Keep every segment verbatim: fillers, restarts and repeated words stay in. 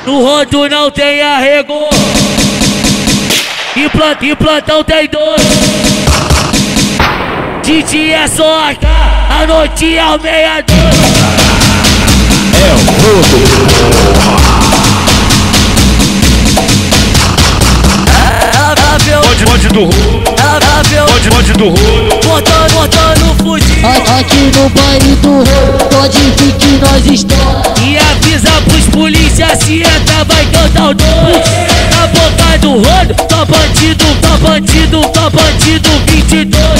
No rodo não tem arrego, e plantão, e plantão tem dois. De dia é só a noite é o meia-noite. É o rodo. Pode, pode do rodo. Pode, pode do rodo. Botando, botando fudido. Aqui no baile do rodo, pode vir que nós estamos. E avisa pros polícia, se entra vai cantar o dois. Na boca do rodo, tô bandido, tô bandido, tô bandido vinte e dois.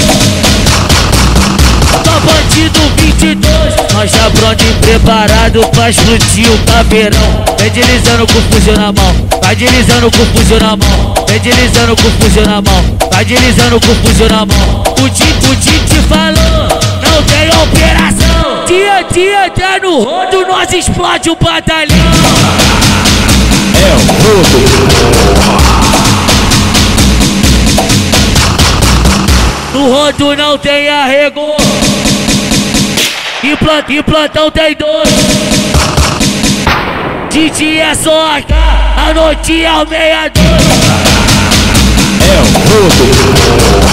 Tô bandido vinte e dois. Nós já pronto e preparado pra explodir o caveirão. Vem deslizando com o fuzil na mão, vai deslizando com o fuzil na mão. Vem deslizando com o fuzil na mão, vai deslizando com o fuzil na mão. O Tite, o Tite falou, não tem operação. Dia, dia, tá no rodo, nós explode o batalhão. É o rodo. No rodo não tem arrego, e plantão, e plantão tem dois. De dia é só a noite é o meia-noite. É o rodo.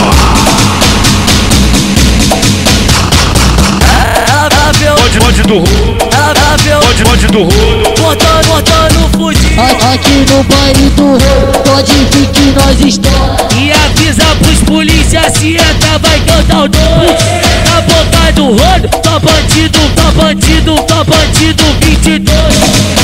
Pode, pode do rodo. Pode, pode do rodo. Botando, botando fudido. Aqui no baile do rodo, pode vir que nós estamos. E avisa pros polícia, se entra vai cantar o dois. Na boca do rodo, tô bandido, tô bandido, tô bandido vinte e dois.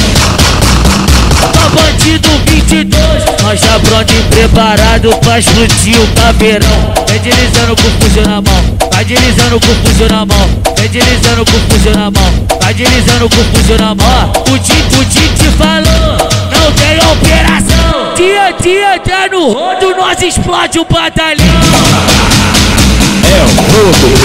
Tô bandido vinte e dois. Nós já pronto e preparado pra explodir o caveirão. Vem deslizando com o fuzil na mão, vai deslizando com o fuzil na mão. Vem deslizando com o fuzil na mão, vai deslizando com o fuzil na mão. O Tite, o Tite falou, não tem operação. Dia, dia, tá no rodo, nós explode o batalhão. É o rodo.